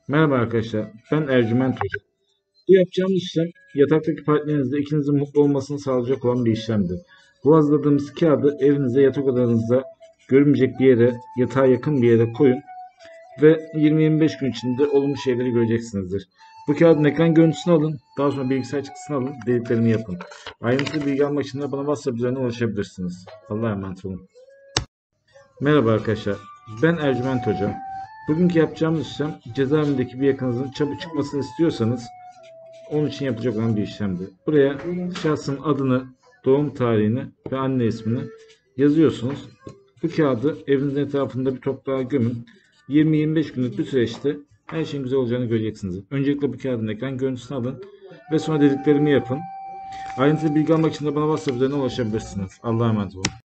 Merhaba arkadaşlar, ben Ercüment Hoca. Bu yapacağımız işlem yataktaki partnerinizle ikinizin mutlu olmasını sağlayacak olan bir işlemdir. Bu hazırladığımız kağıdı evinize, yatak odanızda görünmeyecek bir yere, yatağa yakın bir yere koyun ve 20-25 gün içinde olumlu şeyleri göreceksinizdir. Bu kağıdın ekran görüntüsünü alın, daha sonra bilgisayar çıktısını alın, dediklerimi yapın. Ayrıntılı bilgi almak için de bana WhatsApp üzerinden ulaşabilirsiniz. Allah'a emanet olun. Merhaba arkadaşlar, ben Ercüment Hoca. Bugünkü yapacağımız işlem cezaevindeki bir yakınızın çabuk çıkmasını istiyorsanız onun için yapacak olan bir işlemdir. Buraya şahsın adını, doğum tarihini ve anne ismini yazıyorsunuz. Bu kağıdı evinizin etrafında bir toprağa gömün. 20-25 günlük bir süreçte her şeyin güzel olacağını göreceksiniz. Öncelikle bu kağıdın ekran görüntüsünü alın ve sonra dediklerimi yapın. Ayrıntılı bilgi almak için de bana WhatsApp üzerinden ulaşabilirsiniz. Allah'a emanet olun.